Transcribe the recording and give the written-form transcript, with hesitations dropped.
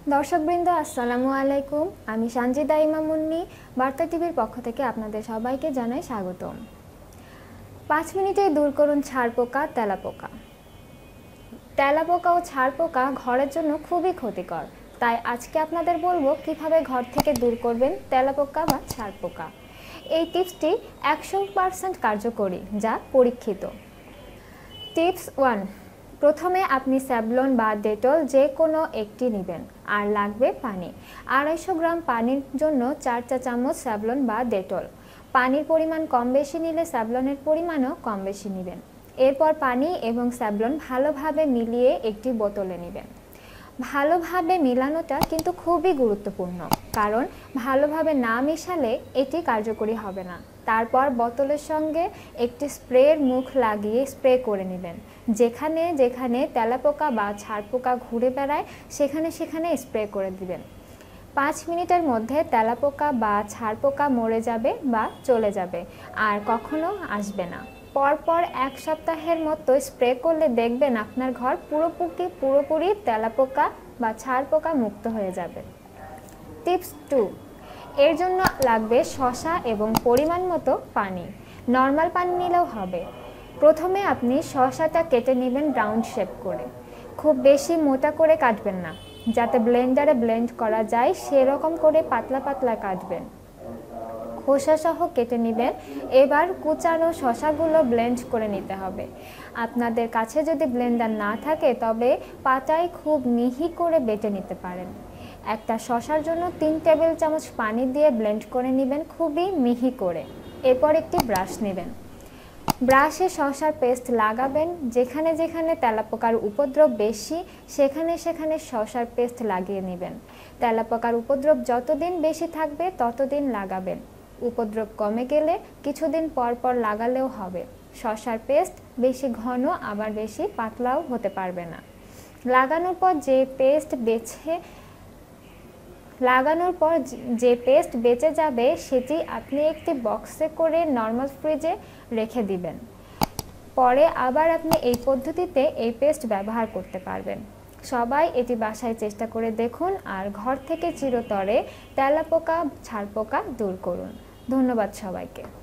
দর্শকবৃন্দ আসসালামু আলাইকুম। আমি সানজিদা ইমাম মুন্নি বার্তা টিভির পক্ষ থেকে আপনাদের সবাইকে জানাই স্বাগতম। 5 মিনিটেই দূর করুন ছারপোকা, তেলাপোকা। তেলাপোকা ও ছারপোকা ঘরের জন্য খুবই ক্ষতিকর, তাই আজকে আপনাদের বলবো কিভাবে ঘর থেকে দূর করবেন তেলাপোকা বা ছারপোকা। এই টিপসটি 100% কার্যকরী, যা পরীক্ষিত। টিপস 1, প্রথমে আপনি স্যাভলন বা ডেটল যে কোনো একটি নেবেন, আর লাগবে পানি। 250 গ্রাম পানির জন্য 4 চা চামচ স্যাভলন বা ডেটল। পানির পরিমাণ কম বেশি নিলে স্যাভলনের পরিমাণও কম বেশি নেবেন। এরপর পানি এবং স্যাভলন ভালোভাবে মিলিয়ে একটি বোতলে নেবেন। ভালোভাবে মিলানোটা কিন্তু খুবই গুরুত্বপূর্ণ, কারণ ভালোভাবে না মিশালে এটি কার্যকরী হবে না। তারপর বোতলের সঙ্গে একটি স্প্রের মুখ লাগিয়ে স্প্রে করে নেবেন। যেখানে যেখানে তেলাপোকা বা ছারপোকা ঘুরে বেড়ায় সেখানে সেখানে স্প্রে করে দিবেন। 5 মিনিটের মধ্যে তেলাপোকা বা ছারপোকা মরে যাবে বা চলে যাবে, আর কখনো আসবে না। পরপর 1 সপ্তাহের মতো স্প্রে করলে দেখবেন আপনার ঘর পুরোপুরি তেলাপোকা বা ছারপোকা মুক্ত হয়ে যাবে। টিপস 2, এর জন্য লাগবে শসা এবং পরিমাণ মতো পানি। নর্মাল পানি নিলেও হবে। প্রথমে আপনি শসাটা কেটে নেবেন রাউন্ড শেপ করে। খুব বেশি মোটা করে কাটবেন না, যাতে ব্লেন্ডারে ব্লেন্ড করা যায় সেরকম করে পাতলা পাতলা কাটবেন। খোসা সহ কেটে নেবেন। এবার কুচানো শসাগুলো ব্লেন্ড করে নিতে হবে। আপনাদের কাছে যদি ব্লেন্ডার না থাকে তবে পাটায় খুব মিহি করে বেটে নিতে পারেন। একটা শসার জন্য 3 টেবিল চামচ পানি দিয়ে ব্লেন্ড করে নেবেন খুবই মিহি করে। এরপর একটি ব্রাশ নেবেন। ব্রাশে শসার পেস্ট লাগাবেন। যেখানে যেখানে তেলাপোকার উপদ্রব বেশি সেখানে সেখানে শসার পেস্ট লাগিয়ে নেবেন। তেলাপোকার উপদ্রব যতদিন বেশি থাকবে ততদিন লাগাবেন। উপদ্রব কমে গেলে কিছুদিন পর পর লাগালেও হবে। শসার পেস্ট বেশি ঘন আবার বেশি পাতলাও হতে পারবে না। লাগানোর পর যে পেস্ট বেঁচে যাবে সেটি আপনি একটি বক্সে করে নর্মাল ফ্রিজে রেখে দিবেন। পরে আবার আপনি এই পদ্ধতিতে এই পেস্ট ব্যবহার করতে পারবেন। সবাই এটি বাসায় চেষ্টা করে দেখুন আর ঘর থেকে চিরতরে তেলাপোকা ছারপোকা দূর করুন। ধন্যবাদ সবাইকে।